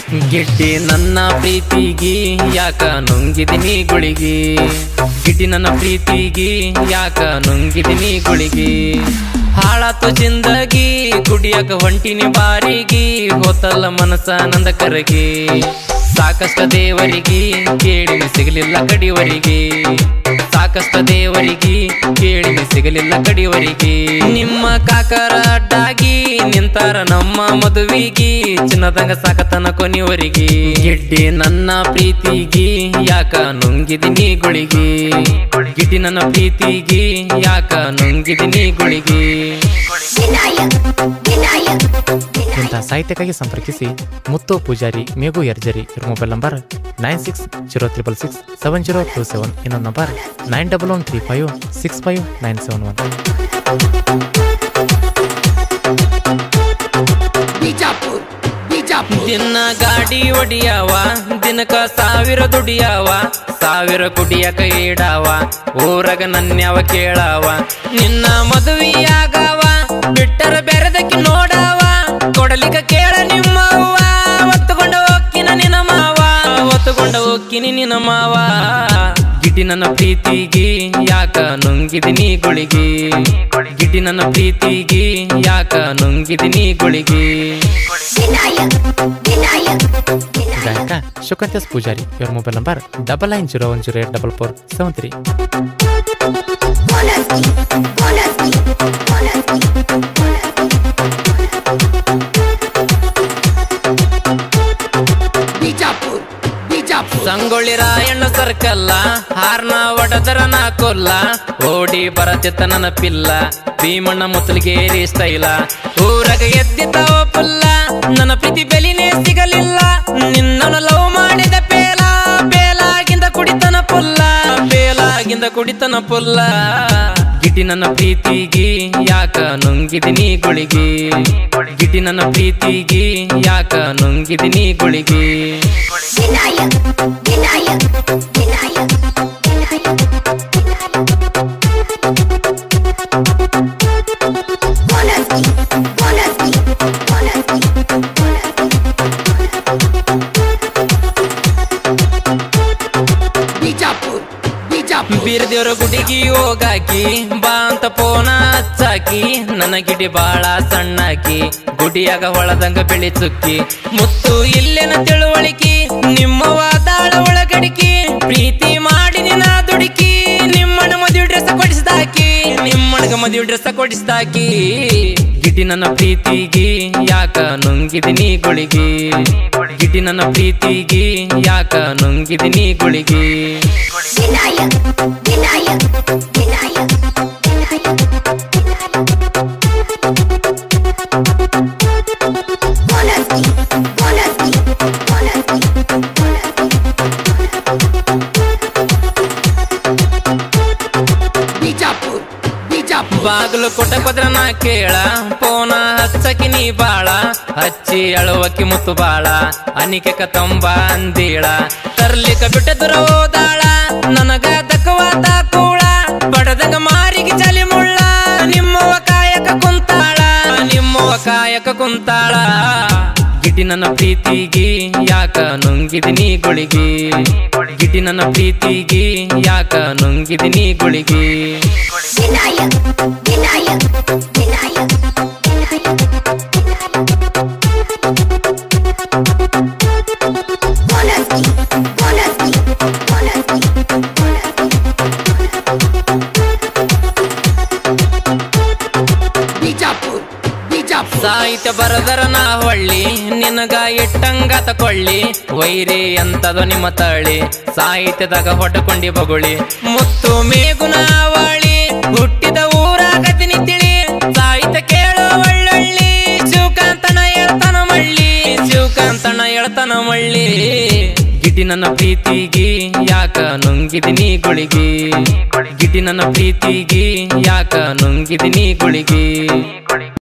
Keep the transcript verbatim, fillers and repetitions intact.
ಗಿಡ್ಡಿ ನನ್ನ ಪ್ರೀತಿಗಿ ಯಾಕ ನುಂಗಿದಿನಿ ಗುಳಿಗಿ ಗಿಡ್ಡಿ ನನ್ನ ಪ್ರೀತಿಗಿ ಯಾಕ ನುಂಗಿದಿನಿ ಗುಳಿಗಿ ಹಾಳಾತು ಜಿಂದಗಿ ಕುಡಿಯಕ ಹೊಂಟಿನಿ ಬಾರಿಗಿ ಹೋತಲ್ಲ ಮನಸ ನಂದ ಕರಗಿ ಸಾಕಷ್ಟ ದೇವರಿಗೆ ಕೇಳಿ ಸಿಗಲಿಲ್ಲ ಕಡಿವರಿಗೆ ಸಾಕಷ್ಟ ದೇವರಿಗೆ ಕೇಳಿ ಸಿಗಲಿಲ್ಲ ಕಡಿವರಿಗೆ ನಿಮ್ಮ ಕಾಕರ ಅಡ್ಡಾಗಿ ನಿಂತಾರ ನಮ್ಮ ಮದುವಿಗಿ ಚಿನ್ನದಂಗ ಸಾಕತನ ಕೊನಿವರಿಗೆ ಗಿಡ್ಡಿ ನನ್ನ ಪ್ರೀತಿಗಿ ಯಾಕ ನುಂಗಿದಿನಿ ಗುಳಿಗಿ ಗಿಡ್ಡಿ ನನ್ನ ಪ್ರೀತಿಗಿ ಯಾಕ ನುಂಗಿದಿನಿ ಗುಳಿಗಿ ಇಂಥ ಸಾಹಿತ್ಯಕ್ಕಾಗಿ ಸಂಪರ್ಕಿಸಿ ಮುತ್ತು ಪೂಜಾರಿ ಮೇಘು ಯರ್ಜರಿ ಇವ್ರ mobile number nine six zero triple six seven zero two seven ಇನ್ನೊಂದು number nine double one three five six five nine seven one. ದಿನ ಗಾಡಿ ಒಡಿಯಾವ ದಿನಕ ಸಾವಿರ ದುಡಿಯಾವ ಸಾವಿರ ಕುಡಿಯಕ ಈಡಾವ ಊರಗ ನನ್ಯಾವ ಕೇಳಾವ ನಿನ್ನ ಮದುವೆಯಾಗವ ಬಿಟ್ಟರ ಬೆರೆದಕ್ಕೆ ನೋಡಾವ ಕೊಡಲಿಕ ಕೇಳ ನಿಮ್ಮವ್ವ ಒತ್ತುಕೊಂಡ ಹೋಗ್ಕಿನ ನಿನ್ನ ಮಾವ ಒತ್ತುಕೊಂಡ ಹೋಗ್ಕಿನಿ ನಿನ್ನ ಮಾವ ಗಿಡ್ಡಿ ನನ್ನ ಪ್ರೀತಿಗಿ ಯಾಕ ನುಂಗಿದಿನಿ ಗುಳಿಗಿ ಗಿಡ್ಡಿ ನನ್ನ ಪ್ರೀತಿಗಿ ಯಾಕ ನುಂಗಿದಿನಿ ಗುಳಿಗಿ. ಗಾಯಕ ಶುಕಂತ್ಯಸ್ ಪೂಜಾರಿ ಇವ್ರ mobile number double nine zero one zero eight double four seven three. Sangolli Rayanna ಸರ್ಕಲ್ಲ ಹಾರ್ನ ಒಡದರ ನಾ ಕೊಲ್ಲ ಓಡಿ ಬರತಿತ್ತ ನನ್ನ ಪಿಲ್ಲ ಭೀಮಣ್ಣ ಮುತ್ತಲಿಗೇರಿ ಸ್ಟೈಲ ಊರಗ ಎದ್ದಿದ್ದಾವ ಪುಲ್ಲ ನನ್ನ ಪ್ರೀತಿ ಬೆಲಿನೇ ಸಿಗಲಿಲ್ಲ ನಿನ್ನನ್ನು ಲವ್ ಮಾಡಿದ ಪೇಲ ಬೇಲಾಗಿಂದ ಕುಡಿತನ ಪುಲ್ಲ ಬೇಲಾಗಿಂದ ಕುಡಿತನ ಪುಲ್ಲ ಗಿಡ್ಡಿ ನನ್ನ ಪ್ರೀತಿಗಿ ಯಾಕ ನುಂಗಿದಿನಿ ಗುಳಿಗಿ ಗಿಡ್ಡಿ ನನ್ನ ಪ್ರೀತಿಗಿ ಯಾಕ ನುಂಗಿದಿನಿ ಗುಳಿಗಿ. ಬೀರದೇವ್ರ ಗುಡಿಗಿ ಹೋಗಾಕಿ ಬಾ ಅಂತ ಪೋನ ಹಚ್ಚಾಕಿ ನನ್ನ ಗಿಡಿ ಬಾಳ ಸಣ್ಣಾಕಿ ಗುಡಿಯಾಗ ಹೊಳದಂಗ ಬೆಳಿ ಚುಕ್ಕಿ ಮುತ್ತು ಇಲ್ಲೇನ ತಿಳುವಳಿಕಿ ನಿಮ್ಮವ ತಾಳ ಒಳಗಡಿಕಿ ಪ್ರೀತಿ ಮಾಡಿ ನಿನ್ನ ದುಡುಕಿ ನಿಮ್ಮಣ್ಣ ಮದುವೆ ಡ್ರೆಸ್ ಕೊಡಿಸ್ದಾಕಿ ನಿಮ್ಮಣ್ಣಗ ಮದುವೆ ಡ್ರೆಸ್ ಕೊಡಿಸ್ದಾಕಿ ಗಿಡ್ಡಿ ನನ್ನ ಪ್ರೀತಿಗಿ ಯಾಕ ನುಂಗಿದಿನಿ ಗುಳಿಗಿ ಗಿಡ್ಡಿ ನನ್ನ ಪ್ರೀತಿಗಿ ಯಾಕ ನುಂಗಿದಿನಿ ಗುಳಿಗಿ. ಬಾಗಿಲು ಕೊಟ್ಟ ಪದ್ರ ನಾ ಕೇಳ ಪೋನ ಹಚ್ಚಕಿ ನೀ ಬಾಳ ಹಚ್ಚಿ ಅಳುವಕ್ಕಿ ಮುತ್ತು ಬಾಳ ಅನಿಕೆಕ ತಂಬ ಅಂದೀಳ ತರ್ಲಿಕ ಬಿಟ್ಟ ದೂರ ಹೋದಾಳ ನನಗ ದಕ್ಕವಾತ ಕೂಳ ಬಡದಂಗ ಮಾರಿಗೆ ಚಲಿ ಮುಳ್ಳ ನಿಮ್ಮವ ಕಾಯಕ ಕುಂತಾಳ ನಿಮ್ಮವ ಕಾಯಕ ಕುಂತಾಳ ಗಿಡ್ಡಿ ನನ್ನ ಪ್ರೀತಿಗಿ ಯಾಕ ನುಂಗಿದಿನಿ ಗುಳಿಗಿ ಗಿಡ್ಡಿ ನನ್ನ ಪ್ರೀತಿಗಿ ಯಾಕ ನುಂಗಿದಿನಿ ಗುಳಿಗಿ. ಸಾಹಿತ್ಯ ಬರದರ ನಾ ಹೊಳ್ಳಿ ನಿನಗ ಇಟ್ಟಂಗ ತಕೊಳ್ಳಿ ವೈರಿ ಅಂತದ ನಿಮ್ಮ ತಳಿ ಸಾಹಿತ್ಯದಾಗ ಹೊಟ್ಟಕೊಂಡಿ ಬಗುಳಿ ಮುತ್ತು ಮೇಗುನ ಅವಳಿ ಹುಟ್ಟಿದ ಊರಾಗತಿನಿ ತಿಳಿ ಸಾಹಿತ್ಯ ಕೇಳೋ ಒಳ್ಳೊಳ್ಳಿ ಶಿವಕಾಂತನ ಹೇಳ್ತಾನ ಮಳ್ಳಿ ಶಿವಕಾಂತನ ಹೇಳ್ತಾನ ಮಳ್ಳಿ ಗಿಡ್ಡಿ ನನ್ನ ಪ್ರೀತಿಗಿ ಯಾಕ ನುಂಗಿದಿನಿ ಗುಳಿಗಿ ಗಿಡ್ಡಿ ನನ್ನ ಪ್ರೀತಿಗಿ ಯಾಕ ನುಂಗಿದಿನಿ ಗುಳಿಗಿ.